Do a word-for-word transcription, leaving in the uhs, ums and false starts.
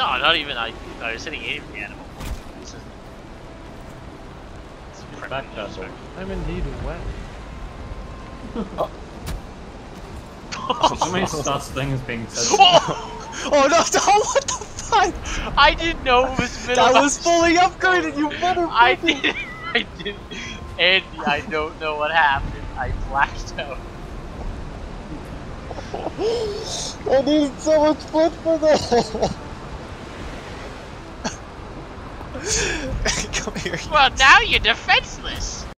No, not even. I, I was hitting eighty for the animal point. This is, it's Back pedal. I'm indeed wet. oh. So many sus things being said. Oh, oh no, no, what the fuck? I didn't know it was middle. That was fully upgraded, you motherfucker! I did. I did. Andy, I don't know what happened. I flashed out. I needed so much foot for that. Come here. Well, now you're defenseless.